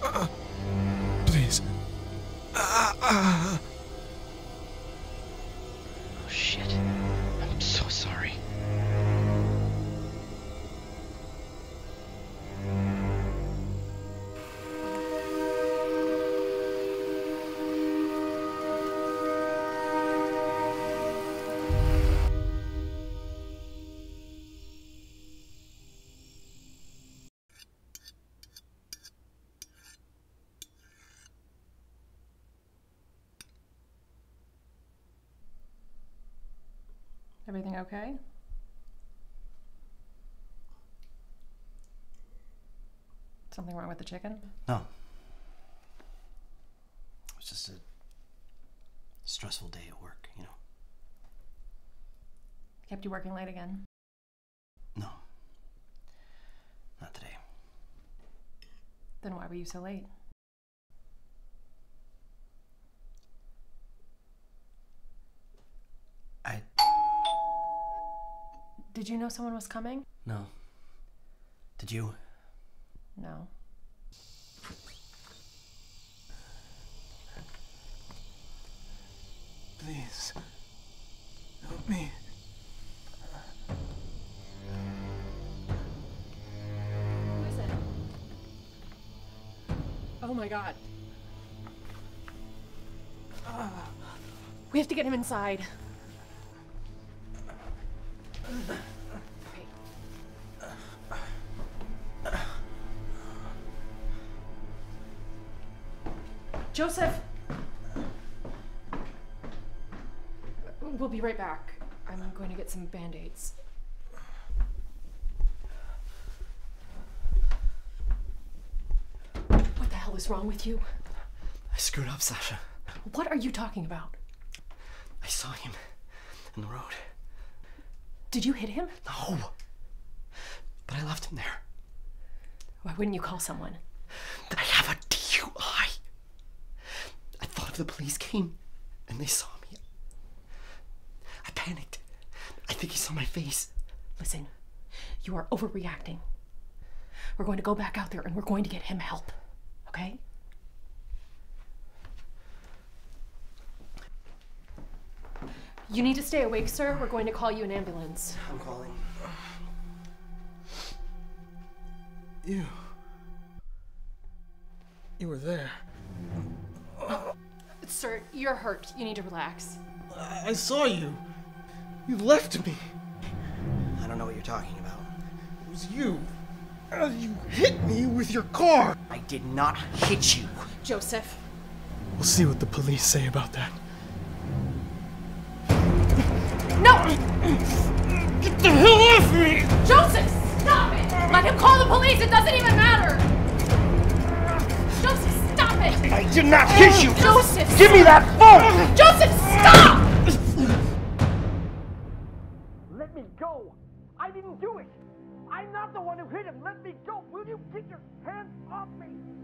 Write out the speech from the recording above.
Please. Oh, shit. I'm so sorry. Everything okay? Something wrong with the chicken? No. It was just a stressful day at work, you know. Kept you working late again? No. Not today. Then why were you so late? Did you know someone was coming? No. Did you? No. Please. Help me. Who is it? Oh my god. We have to get him inside. Joseph! We'll be right back. I'm going to get some Band-Aids. What the hell is wrong with you? I screwed up, Sasha. What are you talking about? I saw him in the road. Did you hit him? No. But I left him there. Why wouldn't you call someone? I have a DUI. I thought if the police came and they saw me, I panicked. I think he saw my face. Listen, you are overreacting. We're going to go back out there and we're going to get him help, okay? You need to stay awake, sir. We're going to call you an ambulance. I'm calling. You were there. Sir, you're hurt. You need to relax. I saw you. You left me. I don't know what you're talking about. It was you. You hit me with your car. I did not hit you. Joseph. We'll see what the police say about that. No! Get the hell off me! Joseph, stop it! Let him call the police. It doesn't even matter. Joseph, stop it! I did not hit you! Joseph! Give me that phone! Joseph, stop! Let me go! I didn't do it! I'm not the one who hit him! Let me go! Will you get your hands off me?